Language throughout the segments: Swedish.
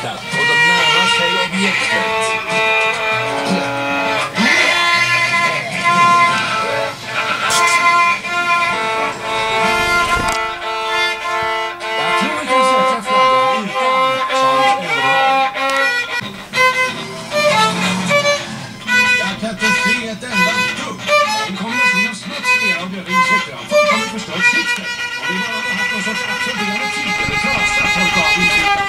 sakta och de närmar sig objektet. Jag tror vi kan sätta flaggan utan sånt överdrag. Jag kan inte se ett enda dugg. En kombination av smuts, lera och döda insekter har fullkomligt förstört sikten. Och vi bara har haft någon sorts absorberande typ eller trasa som gav insekter.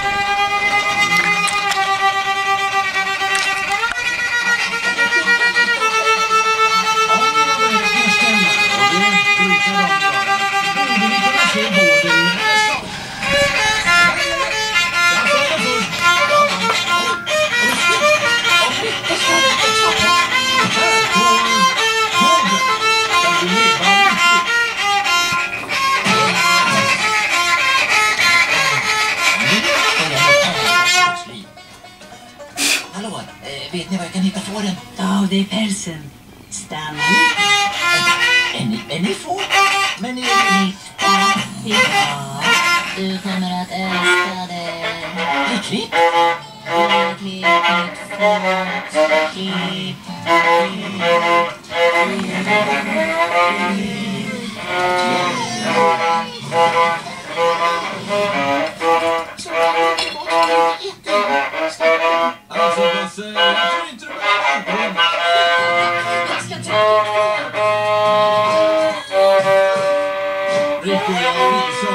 Hallå, vet ni var jag kan hitta fåren? Ja, det är pälsen. Stanna nu. Är ni får? Men ni är Ja, du kommer att älska det. klipp. Klipp, klipp, fort, klipp, Alltså, vad säger jag? Jag tror inte det var Jag ska ta Rico, jag visar